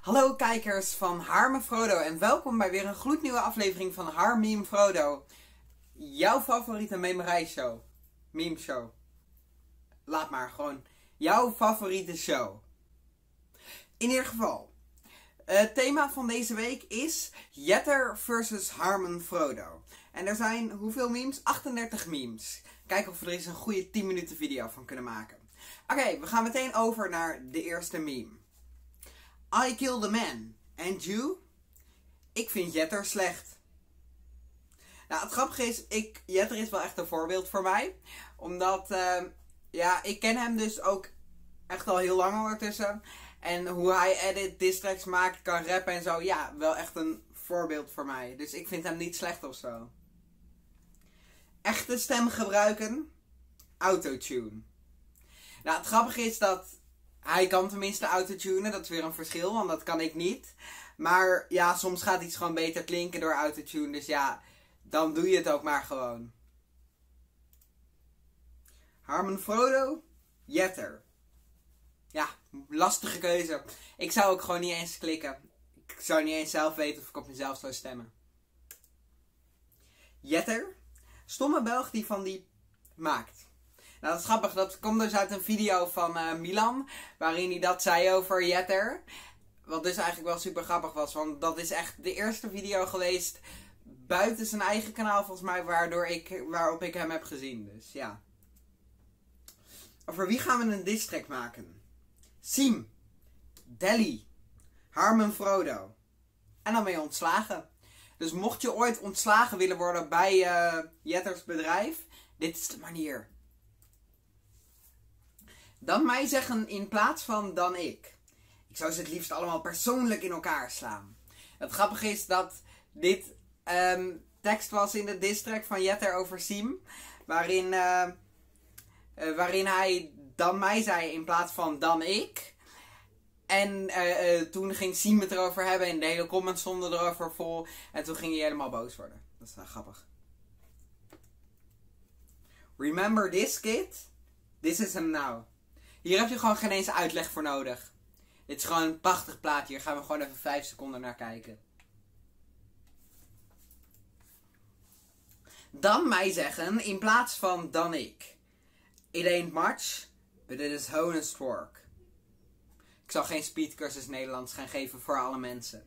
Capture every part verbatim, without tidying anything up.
Hallo kijkers van Harme Frodo en welkom bij weer een gloednieuwe aflevering van Har Meme Frodo. Jouw favoriete memerijshow. Meme show. Laat maar, gewoon jouw favoriete show. In ieder geval, het thema van deze week is Jetter versus Harmen Frodo. En er zijn hoeveel memes? achtendertig memes. Kijken of we er eens een goede tien minuten video van kunnen maken. Oké, okay, we gaan meteen over naar de eerste meme. I kill the man. And you? Ik vind Jetter slecht. Nou, het grappige is, ik, Jetter is wel echt een voorbeeld voor mij. Omdat, uh, ja, ik ken hem dus ook echt al heel lang ondertussen. En hoe hij edit, diss tracks maakt, kan rappen en zo. Ja, wel echt een voorbeeld voor mij. Dus ik vind hem niet slecht of zo. Echte stem gebruiken? Autotune. Nou, het grappige is dat hij kan tenminste autotunen. Dat is weer een verschil, want dat kan ik niet. Maar ja, soms gaat iets gewoon beter klinken door autotune. Dus ja, dan doe je het ook maar gewoon. Harmen Frodo? Jetter. Ja, lastige keuze. Ik zou ook gewoon niet eens klikken. Ik zou niet eens zelf weten of ik op mezelf zou stemmen. Jetter? Stomme Belg die van die maakt. Nou, dat is grappig. Dat komt dus uit een video van uh, Milan. Waarin hij dat zei over Jetter. Wat dus eigenlijk wel super grappig was. Want dat is echt de eerste video geweest buiten zijn eigen kanaal volgens mij. Waardoor ik, waarop ik hem heb gezien. Dus ja. Over wie gaan we een diss track maken? Siem. Delly. Harmen Frodo. En dan ben je ontslagen. Dus mocht je ooit ontslagen willen worden bij uh, Jetters bedrijf. Dit is de manier. Dan mij zeggen in plaats van dan ik. Ik zou ze het liefst allemaal persoonlijk in elkaar slaan. Het grappige is dat dit um, tekst was in de diss track van Jetter over Siem. Waarin, uh, uh, waarin hij dan mij zei in plaats van dan ik. En uh, uh, toen ging Siem het erover hebben en de hele comments stonden erover vol. En toen ging hij helemaal boos worden. Dat is wel grappig. Remember this kid? This is him now. Hier heb je gewoon geen eens uitleg voor nodig. Dit is gewoon een prachtig plaatje. Hier gaan we gewoon even vijf seconden naar kijken. Dan mij zeggen in plaats van dan ik. It ain't much, but it is honest work. Ik zal geen speedcursus Nederlands gaan geven voor alle mensen.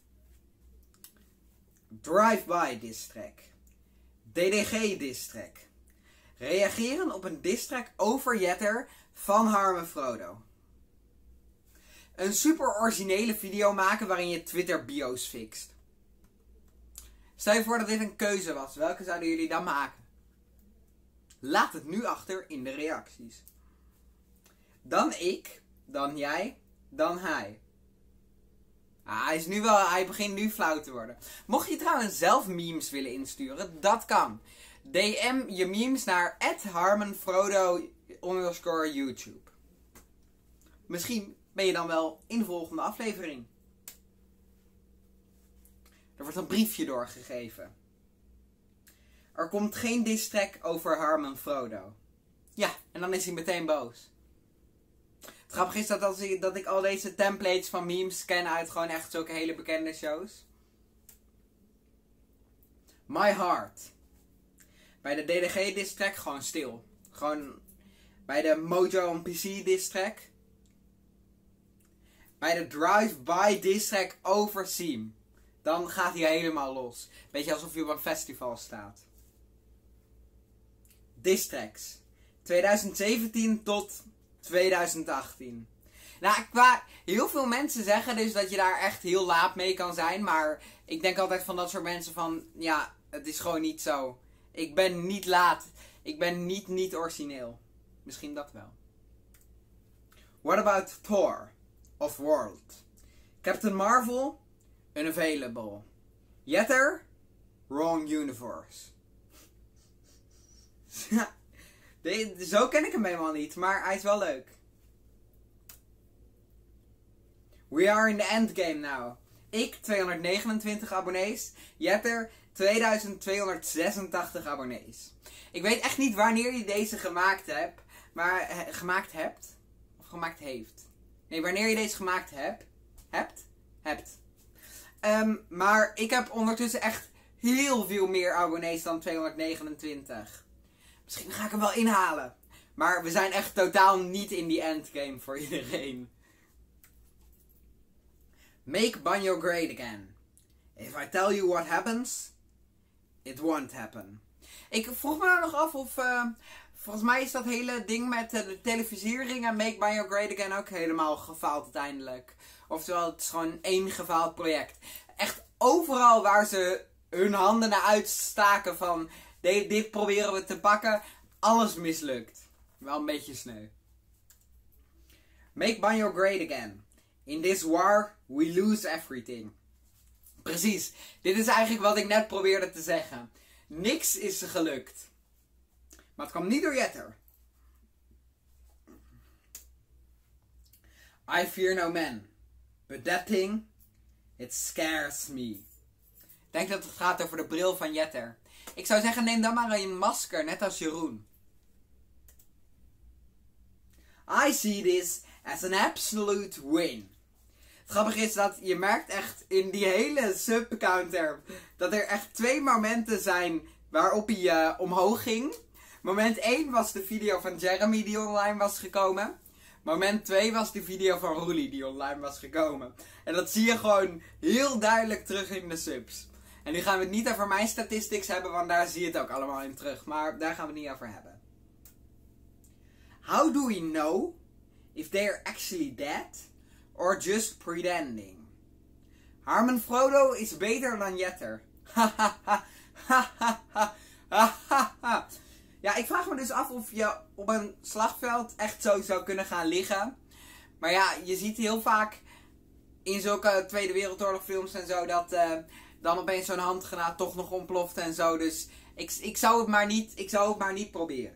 Drive-by diss track. D D G diss track. Reageren op een diss track over Jetter van Harme Frodo. Een super originele video maken waarin je Twitter bio's fixt. Stel je voor dat dit een keuze was. Welke zouden jullie dan maken? Laat het nu achter in de reacties. Dan ik, dan jij, dan hij. Ah, hij, is nu wel, hij begint nu flauw te worden. Mocht je trouwens zelf memes willen insturen, dat kan. D M je memes naar at harmenfrodo underscore YouTube. Misschien ben je dan wel in de volgende aflevering. Er wordt een briefje doorgegeven. Er komt geen diss track over Harmen Frodo. Ja, en dan is hij meteen boos. Het grappige is dat, als ik, dat ik al deze templates van memes ken uit gewoon echt zulke hele bekende shows. My Heart. Bij de D D G diss track gewoon stil. Gewoon bij de Mojo on P C diss track. Bij de Drive-by diss track over Siem. Dan gaat hij helemaal los. Beetje alsof je op een festival staat. Diss tracks. twintig zeventien tot twintig achttien. Nou, qua heel veel mensen zeggen dus dat je daar echt heel laat mee kan zijn. Maar ik denk altijd van dat soort mensen van, ja, het is gewoon niet zo. Ik ben niet laat. Ik ben niet niet origineel. Misschien dat wel. What about Thor? Of World? Captain Marvel? Unavailable. Jetter? Wrong universe. Zo ken ik hem helemaal niet, maar hij is wel leuk. We are in the endgame now. Ik tweehonderdnegenentwintig abonnees. Jetter tweeduizend tweehonderdzesentachtig abonnees. Ik weet echt niet wanneer je deze gemaakt hebt. Maar he, gemaakt hebt. Of gemaakt heeft. Nee, wanneer je deze gemaakt hebt. Hebt. hebt. Um, maar ik heb ondertussen echt heel veel meer abonnees dan tweehonderdnegenentwintig. Misschien ga ik hem wel inhalen. Maar we zijn echt totaal niet in die endgame voor iedereen. Make Banjo great again. If I tell you what happens, it won't happen. Ik vroeg me nou nog af of... Uh, volgens mij is dat hele ding met uh, de televisiering en Make Banjo great again ook helemaal gefaald uiteindelijk. Oftewel, het is gewoon één gefaald project. Echt overal waar ze hun handen naar uitstaken van... Dit, dit proberen we te pakken. Alles mislukt. Wel een beetje sneu. Make Banjo great again. In this war, we lose everything. Precies. Dit is eigenlijk wat ik net probeerde te zeggen. Niks is gelukt. Maar het kwam niet door Jetter. I fear no man. But that thing, it scares me. Ik denk dat het gaat over de bril van Jetter. Ik zou zeggen, neem dan maar een masker, net als Jeroen. I see this as an absolute win. Het grappige is dat je merkt echt in die hele subcounter dat er echt twee momenten zijn waarop hij uh, omhoog ging. Moment één was de video van Jeremy die online was gekomen. Moment twee was de video van Roelie die online was gekomen. En dat zie je gewoon heel duidelijk terug in de subs. En nu gaan we het niet over mijn statistics hebben, want daar zie je het ook allemaal in terug. Maar daar gaan we het niet over hebben. How do we know if they are actually dead or just pretending? Harmon Frodo is beter dan Jetter. Ja, ik vraag me dus af of je op een slagveld echt zo zou kunnen gaan liggen. Maar ja, je ziet heel vaak in zulke Tweede Wereldoorlog films en zo dat uh, dan opeens zo'n handgranaat toch nog ontploft en zo. Dus ik, ik, zou het maar niet, ik zou het maar niet proberen.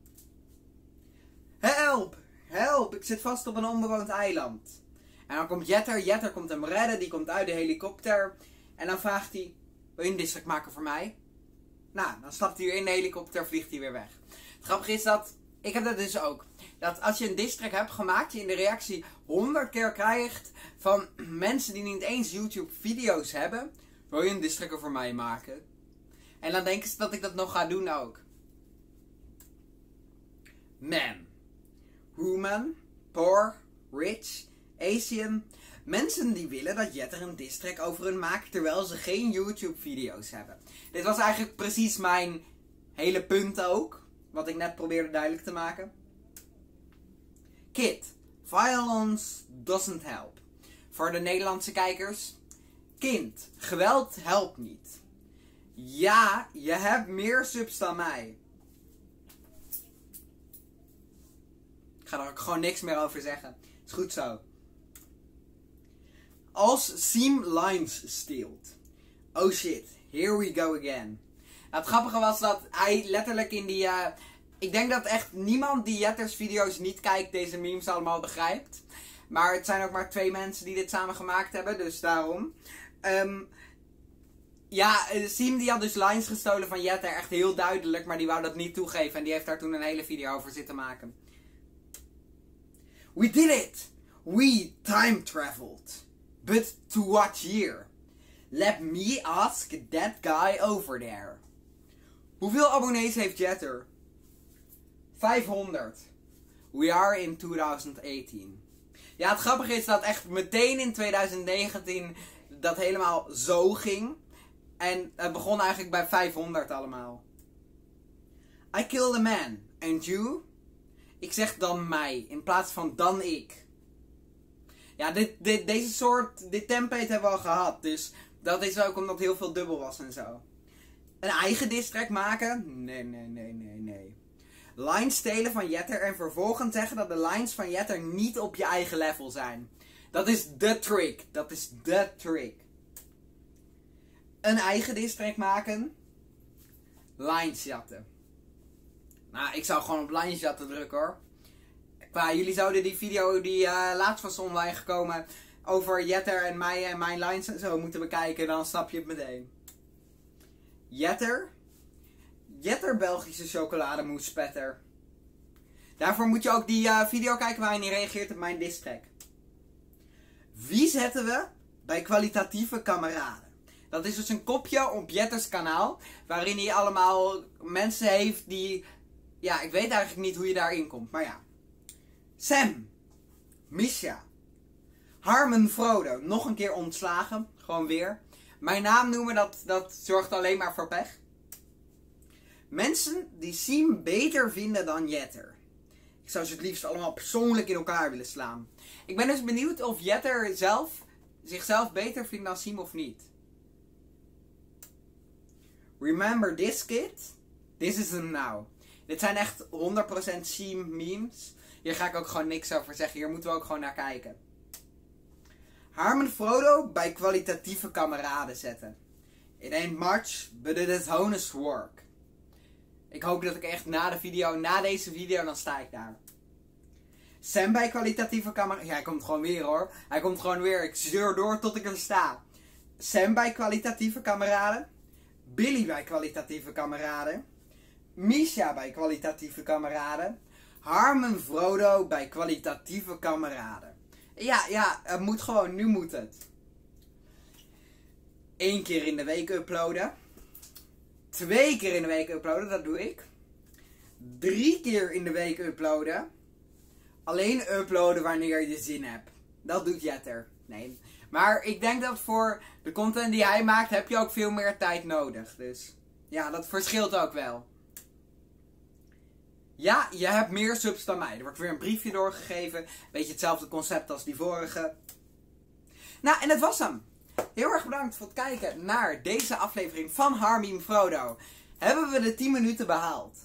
Help! Help! Ik zit vast op een onbewoond eiland. En dan komt Jetter. Jetter komt hem redden. Die komt uit de helikopter. En dan vraagt hij... Wil je een district maken voor mij? Nou, dan stapt hij weer in de helikopter. Vliegt hij weer weg. Het grappige is dat... Ik heb dat dus ook. Dat als je een district hebt gemaakt... Je in de reactie honderd keer krijgt... Van mensen die niet eens YouTube video's hebben... Wil je een district voor mij maken? En dan denken ze dat ik dat nog ga doen ook. Man. Woman, poor, rich, Asian. Mensen die willen dat Jetter een distrack over hun maakt terwijl ze geen YouTube video's hebben. Dit was eigenlijk precies mijn hele punt ook. Wat ik net probeerde duidelijk te maken. Kid, violence doesn't help. Voor de Nederlandse kijkers. Kind, geweld helpt niet. Ja, je hebt meer subs dan mij. Ik ga er ook gewoon niks meer over zeggen. Is goed zo. Als Seam Lines steelt. Oh shit, here we go again. Nou, het grappige was dat hij letterlijk in die... Uh, ik denk dat echt niemand die Jetters video's niet kijkt deze memes allemaal begrijpt. Maar het zijn ook maar twee mensen die dit samen gemaakt hebben, dus daarom. Um, ja, Seam die had dus lines gestolen van Jetter, echt heel duidelijk, maar die wou dat niet toegeven. En die heeft daar toen een hele video over zitten maken. We did it! We time traveled. But to what year? Let me ask that guy over there. Hoeveel abonnees heeft Jetter? vijfhonderd. We are in twintig achttien. Ja, het grappige is dat echt meteen in twintig negentien dat helemaal zo ging. En het begon eigenlijk bij vijfhonderd allemaal. I killed a man. And you? Ik zeg dan mij, in plaats van dan ik. Ja, dit, dit, deze soort, dit template hebben we al gehad. Dus dat is ook omdat heel veel dubbel was en zo. Een eigen distrack maken? Nee, nee, nee, nee, nee. Lines stelen van Jetter en vervolgens zeggen dat de lines van Jetter niet op je eigen level zijn. Dat is de trick. Dat is de trick. Een eigen distrack maken. Lines jatten. Nou, ik zou gewoon op lines jatten drukken hoor. Maar jullie zouden die video die uh, laatst was online gekomen over Jetter en mij en mijn lines en zo moeten bekijken. Dan snap je het meteen. Jetter. Jetter Belgische chocolademousse spetter. Daarvoor moet je ook die uh, video kijken waarin hij reageert op mijn distrack. Wie zetten we bij kwalitatieve kameraden. Dat is dus een kopje op Jetters kanaal, waarin hij allemaal mensen heeft die... Ja, ik weet eigenlijk niet hoe je daarin komt, maar ja. Sam. Misha. Harmon Frodo. Nog een keer ontslagen. Gewoon weer. Mijn naam noemen, dat, dat zorgt alleen maar voor pech. Mensen die Siem beter vinden dan Jetter. Ik zou ze het liefst allemaal persoonlijk in elkaar willen slaan. Ik ben dus benieuwd of Jetter zelf zichzelf beter vindt dan Siem of niet. Remember this kid? This is him now. Dit zijn echt honderd procent Siem memes. Hier ga ik ook gewoon niks over zeggen. Hier moeten we ook gewoon naar kijken. Harmon Frodo bij kwalitatieve kameraden zetten. It ain't much, but it is honest work. Ik hoop dat ik echt na de video, na deze video, dan sta ik daar. Sam bij kwalitatieve kameraden. Ja, hij komt gewoon weer hoor. Hij komt gewoon weer. Ik zeur door tot ik er sta. Sam bij kwalitatieve kameraden. Billy bij kwalitatieve kameraden. Misha bij kwalitatieve kameraden. Harmon Frodo bij kwalitatieve kameraden. Ja, ja, het moet gewoon. Nu moet het. Eén keer in de week uploaden. Twee keer in de week uploaden, dat doe ik. Drie keer in de week uploaden. Alleen uploaden wanneer je zin hebt. Dat doet Jetter. Nee. Maar ik denk dat voor de content die hij maakt heb je ook veel meer tijd nodig. Dus ja, dat verschilt ook wel. Ja, je hebt meer subs dan mij. Er wordt weer een briefje doorgegeven. Beetje hetzelfde concept als die vorige. Nou, en dat was hem. Heel erg bedankt voor het kijken naar deze aflevering van Harmon Frodo. Hebben we de tien minuten behaald.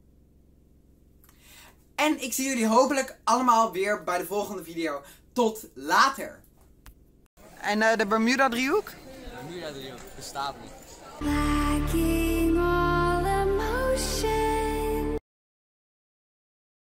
En ik zie jullie hopelijk allemaal weer bij de volgende video. Tot later. En uh, de Bermuda driehoek? De Bermuda driehoek bestaat niet.